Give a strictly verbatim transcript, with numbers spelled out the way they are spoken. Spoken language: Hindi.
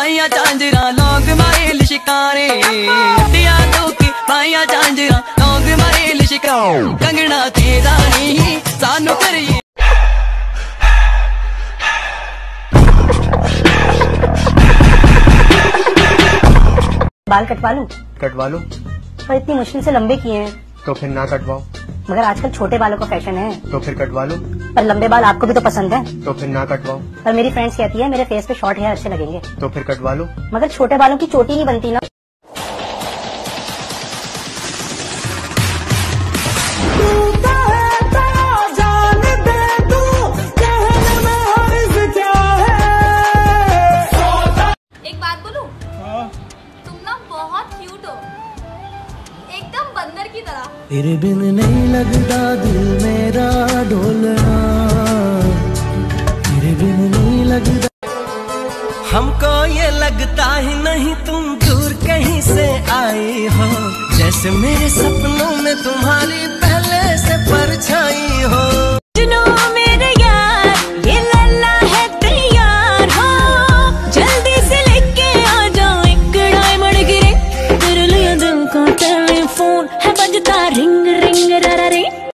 पाइया झांझरा लोग मारे लिशकारे हड्डियां धोके पाइया झांझरा लोग मारे लिशकारे कंगना तेरा नहीं सानू करिए। बाल कटवा लूं? कटवा लो। पर इतनी मुश्किल से लंबे किए हैं। तो फिर ना कटवाओ। मगर आजकल छोटे बालों का फैशन है। तो फिर कटवा लो। पर लंबे बाल आपको भी तो पसंद है। तो फिर ना कटवाओ। पर मेरी फ्रेंड्स कहती है मेरे फेस पे शॉर्ट हेयर अच्छे लगेंगे। तो फिर कटवा लो। मगर छोटे बालों की चोटी नहीं बनती ना। एक बात बोलूं? तुम ना बहुत क्यूट हो, एकदम बंदर की तरह। तेरे बिन नहीं लगता दिल मेरा ढोलना, तेरे बिन नहीं लगता। हमको ये लगता ही नहीं तुम दूर कहीं से आई हो, जैसे मेरे सपनों में तुम्हारी पहले से परछाई